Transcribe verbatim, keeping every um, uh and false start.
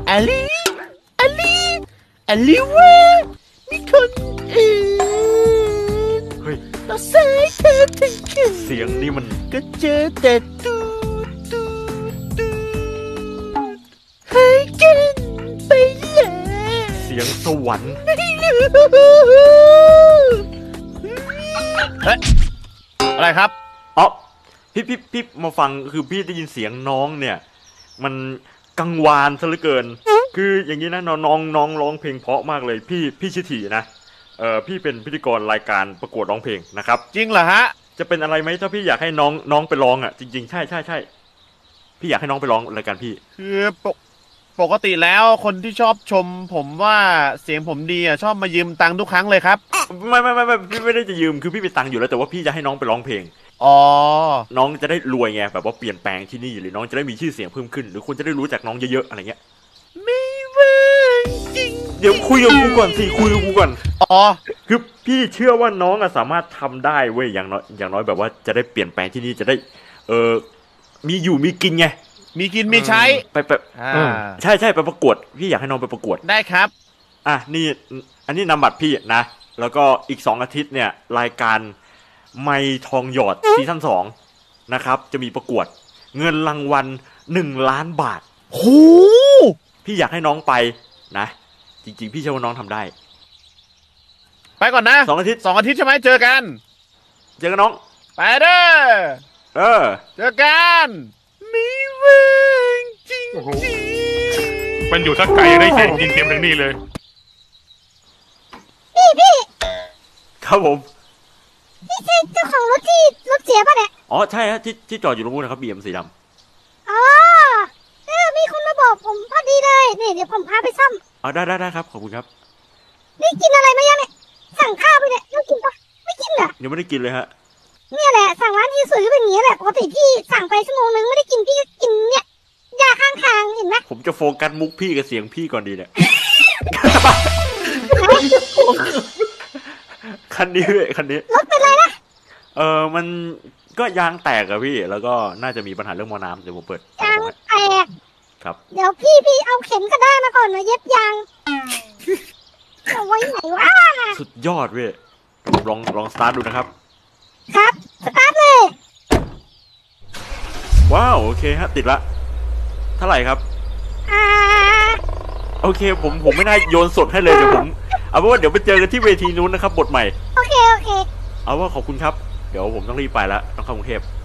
อลิอลิอลิวะมีคนอื่นเฮ้ยเราสายเธอทั้งคืนเสียงนี่มันก็เจอแต่ตูดตูดตูดหายกันไปเลยเสียงสวรรค์ไม่รู้เฮ้ยอะไรครับอ๋อพี่พี่พี่มาฟังคือพี่ได้ยินเสียงน้องเนี่ยมันกังวานซะเหลือเกินคืออย่างนี้นะน้องน้องน้องร้องเพลงเพราะมากเลยพี่พี่ชิถีนะเออพี่เป็นพิธีกรรายการประกวดร้องเพลงนะครับจริงเหรอฮะจะเป็นอะไรไหมถ้าพี่อยากให้น้องน้องไปร้องอ่ะจริงๆใช่ใช่ใช่พี่อยากให้น้องไปร้องรายการพี่คือปกปกติแล้วคนที่ชอบชมผมว่าเสียงผมดีอ่ะชอบมายืมตังค์ทุกครั้งเลยครับไม่ไม่ไม่ไม่พี่ไม่ได้จะยืมคือพี่มีตังค์อยู่แล้วแต่ว่าพี่จะให้น้องไปร้องเพลงอ๋อน้องจะได้รวยไงแบบว่าเปลี่ยนแปลงที่นี่หรือน้องจะได้มีชื่อเสียงเพิ่มขึ้นหรือคนจะได้รู้จักน้องเยอะๆอะไรเงี้ยไม่ว่าจริงเดี๋ยวคุยกับกูก่อนสิคุยกับกูก่อนอ๋อคือพี่เชื่อว่าน้องอะสามารถทำได้เว้ยอย่างน้อยอย่างน้อยแบบว่าจะได้เปลี่ยนแปลงที่นี่จะได้เออมีอยู่มีกินไงมีกินมีใช้ไปไปใช่ใช่ไปประกวดพี่อยากให้น้องไปประกวดได้ครับอ่ะนี่อันนี้นำบัตรพี่นะแล้วก็อีกสองอาทิตย์เนี่ยรายการไมค์ทองหยอดซีซั่นสองนะครับจะมีประกวดเงินรางวัลหนึ่งล้านบาทโหพี่อยากให้น้องไปนะจริงๆพี่เชื่อว่าน้องทำได้ไปก่อนนะสองอาทิตย์สองอาทิตย์ใช่ไหมเจอกันเจอกันน้องไปเด้อเออเจอกันไม่ว่างจริงๆมันอยู่สักไกลได้เสียงยิงเต็มถึงนี่เลยพี่พี่ครับผมพี่ใช่เจ้าของรถที่รถเสียป่ะเนี่ยอ๋อใช่ฮะที่ที่จอดอยู่ตรงนู้นนะครับบีเอ็มสีดำอ๋อเออมีคนมาบอกผมพอดีเลยนี่เดี๋ยวผมพาไปซ่อมอ๋อได้ได้ได้ครับขอบคุณครับนี่กินอะไรไหมยังเนี่ยสั่งข้าวไปเนี่ยต้องกินปะไม่กินเหรอยังไม่ได้กินเลยฮะเนี่ยแหละสั่งร้านที่ซื้อเป็นอย่างนี้แหละปกติพี่สั่งไปชั่วโมงนึงไม่ได้กินพี่ก็กินเนี่ยยาข้างทางเห็นไหมผมจะโฟกัสมุกพี่กับเสียงพี่ก่อนดีเนี่ยคันนี้คันนี้รถเป็นไรนะเออมันก็ยางแตกอะพี่แล้วก็น่าจะมีปัญหาเรื่องมอน้ำเดี๋ยวผมเปิดยางแตกครับเดี๋ยวพี่พี่เอาเข็มกระด้างมาก่อนนะเย็บยางเอาไว้ไหนวะสุดยอดเว้ยผมลองลองสตาร์ทดูนะครับครับสตาร์ทเลยว้าวโอเคฮะติดละเท่าไหร่ครับอ่าโอเคผมผมไม่น่าโยนสดให้เลยเดี๋ยวผมเอาเป็นว่าเดี๋ยวไปเจอกันที่เวทีนู้นนะครับบทใหม่โอเคโอเคเอาว่าขอบคุณครับเดี๋ยวผมต้องรีบไปแล้วต้องเข้ากรุงเทพ